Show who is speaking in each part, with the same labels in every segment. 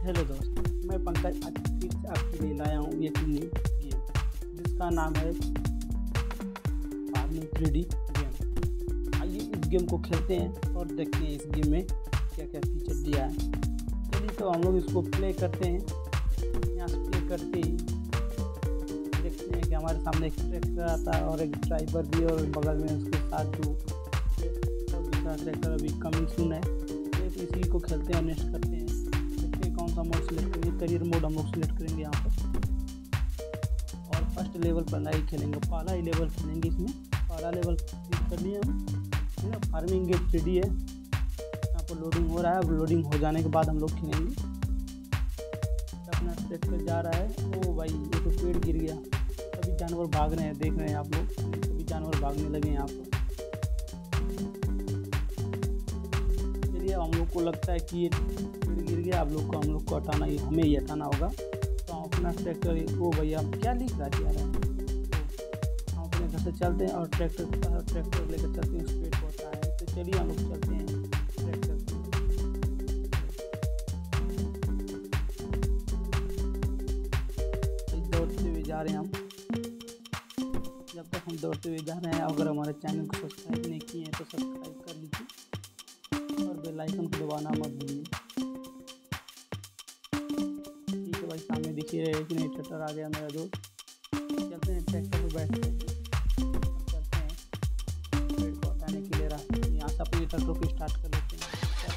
Speaker 1: Hello दोस्त, मैं पंकज आज फिर से आपके लिए लाया हूँ एक न्यू गेम जिसका नाम है फार्मिंग 3D गेम। आइए इस गेम को खेलते हैं और देखते हैं इस गेम में क्या क्या फीचर दिया है। चलिए तो हम लोग इसको प्ले करते हैं। यहाँ से प्ले करते ही देखते हैं कि हमारे सामने एक ट्रैक्टर आता है और एक ड्राइवर भी, और बगल में उसके साथ जो और दूसरा ट्रैक्टर अभी कमिंग सून है। तो इसी को खेलते हैं और नेक्स्ट करते हैं। कौन सा मोड सिलेक्ट करेंगे? करियर मोड हम लोग सिलेक्ट करेंगे यहाँ पर, और फर्स्ट लेवल पर नहीं खेलेंगे, पहला ही लेवल खेलेंगे। इसमें पहला लेवल क्लिक कर लिए हम। फार्मिंग गेम 3D है। यहाँ पर लोडिंग हो रहा है। अब लोडिंग हो जाने के बाद हम लोग खेलेंगे। अपना ट्रैक्टर जा रहा है। ओ भाई, ये तो पेड़ गिर गया। सभी जानवर भाग रहे हैं, देख रहे हैं आप लोग, सभी जानवर भागने लगे यहाँ पर। चलिए, हम लोग को लगता है कि ये गिर गया। आप लोग को हम लोग को हटाना, हमें ही हटाना होगा। तो हम अपना ट्रैक्टर, ओ भैया क्या लिख रहा है? हम अपने घर से चलते हैं और ट्रैक्टर लेकर चलते हैं। स्पीड होता है तो चलिए हम लोग चलते हैं ट्रैक्टर से। दौड़ते हुए जा रहे हैं हम। जब तक हम दौड़ते हुए जा रहे हैं, अगर हमारे चैनल को सब्सक्राइब नहीं किए हैं तो सब्सक्राइब कर लीजिए और बेल आइकन को दबाना मत भूलिए। भाई सामने दिखिए कि नहीं, ट्रैक्टर आ गया मेरा दोस्त। चलते हैं ट्रैक्टर पर बैठते हैं, चलते हैं पेड़ को हटाने के लिए रास्ते। यहाँ से अपने ट्रैक्टर को स्टार्ट कर लेते हैं।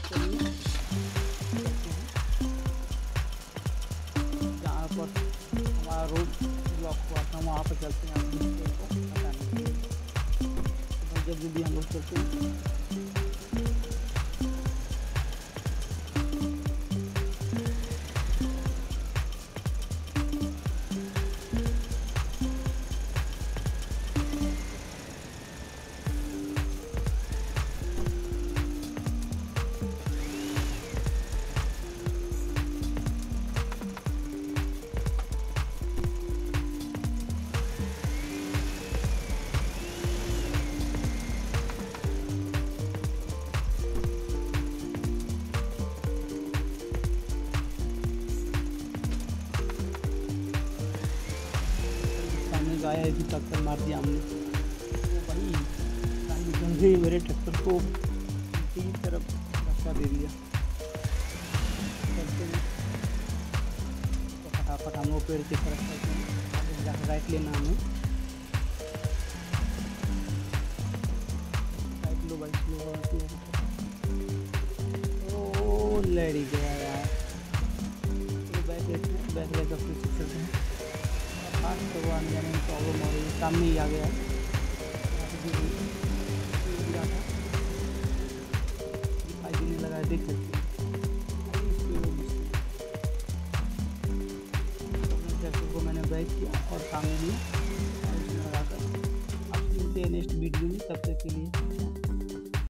Speaker 1: जहाँ पर हमारा रोड ब्लॉक हुआ था वहाँ पर चलते हैं अपने पेड़ को हटाने के लिए। तो जल्दी जल्दी हम लोग चलते हैं। आया है, टक्कर मार दिया हमने। तो भाई गंजे मेरे ट्रैक्टर को की तरफ धक्का दे दिया। चलते हैं तो फटाफट हम लोग पेड़ की तरफ चलते हैं। आगे जाकर राइट लेना हमें। राइट लो भाई, ओ लड़ी गया यार। बैक लेकर फिर से चलते हैं। तो वो आने जाने में प्रॉब्लम हो रही है। सामने ही आ गया, दिखाई देने लगा है, देख सकते हैं। अपने ट्रैक्टर को मैंने बैक किया और सामने भी लगाकर। आप मिलते हैं नेक्स्ट वीडियो में, तब तक के लिए।